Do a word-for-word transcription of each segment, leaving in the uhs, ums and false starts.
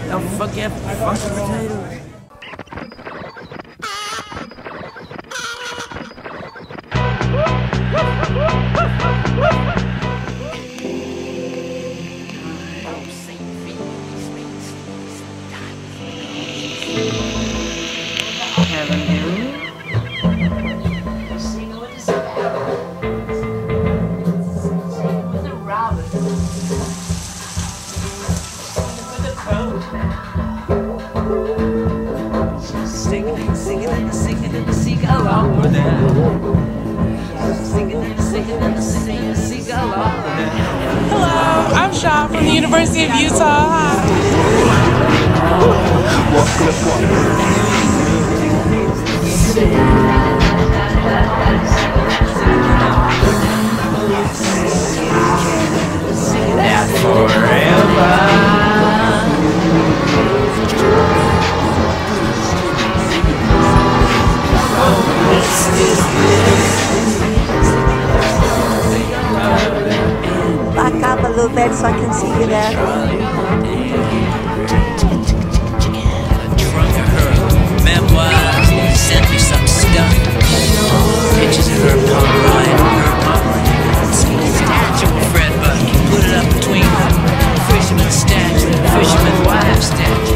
Oh, fuck yeah, fuck the potatoes. Haven't you? Sing with the sparrow. Sing with the robin. Sing with the crow. Singing, singing, and singing, and seagull along with them. Singing, and singing, and singing, and seagull along with them. Hello, I'm Shaw from the University of Utah. Hi. Now forever. Back up a little bit so I can see you there. Drunk of her memoirs, sent me some stuff. Pictures of her Pomeranian, her Pomeranian. Statue of Fred Bucky, put it up between them. Fisherman statue, fisherman wife statue.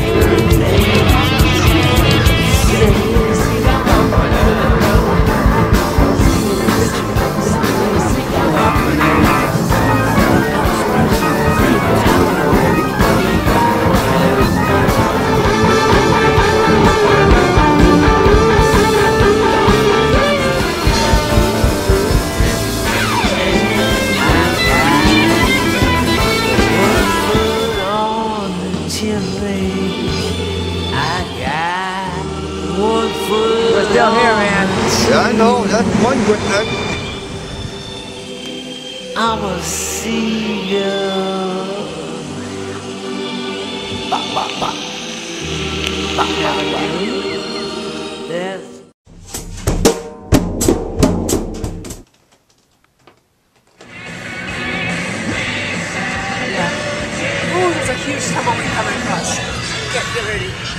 We're still here, man. Yeah, I know. That's one good thing. I'm a seagull. Bop, bop, bop. Bop, bop, bop. That's Yeah. Ooh, there's a huge tumbleweed coming across. Get, get ready.